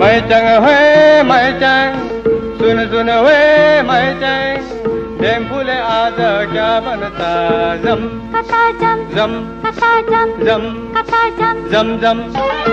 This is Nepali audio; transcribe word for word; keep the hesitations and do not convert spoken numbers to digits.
मैचङ हे मैचङ सुन सुन हे मैचङ डेम फुले आज क्या बनता जम कता जम जम कता जम जम कता जम जम जम